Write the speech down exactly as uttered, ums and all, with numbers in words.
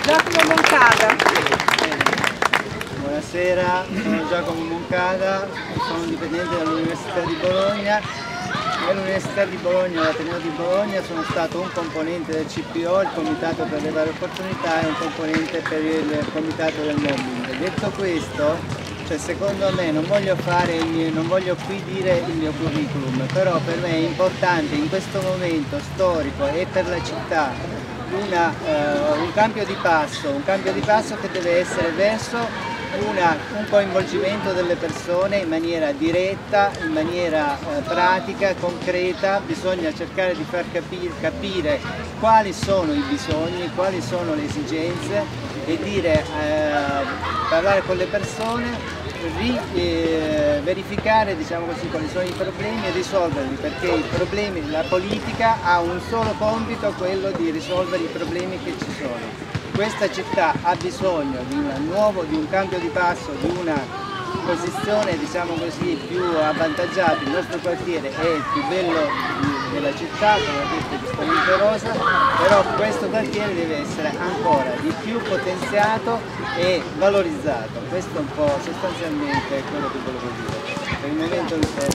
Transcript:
Giacomo Moncada. Buonasera, sono Giacomo Moncada, sono dipendente dall'Università di Bologna. Nell'Università di Bologna, all'Ateneo di Bologna, sono stato un componente del C P O, il Comitato per le Varie Opportunità, e un componente per il Comitato del Mobbing. Detto questo, cioè secondo me non voglio, fare il mio, non voglio qui dire il mio curriculum, però per me è importante in questo momento storico e per la città una, uh, un cambio di passo, un cambio di passo che deve essere verso Una, un coinvolgimento delle persone in maniera diretta, in maniera eh, pratica, concreta. Bisogna cercare di far capire, capire quali sono i bisogni, quali sono le esigenze e dire, eh, parlare con le persone, ri, eh, verificare diciamo così, quali sono i problemi e risolverli, perché i problemi, la politica ha un solo compito, quello di risolvere i problemi che ci sono. Questa città ha bisogno di, una nuovo, di un cambio di passo, di una posizione diciamo così, più avvantaggiata. Il nostro quartiere è il più bello della città, come ha detto giustamente Rosa, però questo quartiere deve essere ancora di più potenziato e valorizzato. Questo è un po' sostanzialmente quello che volevo dire. Per il momento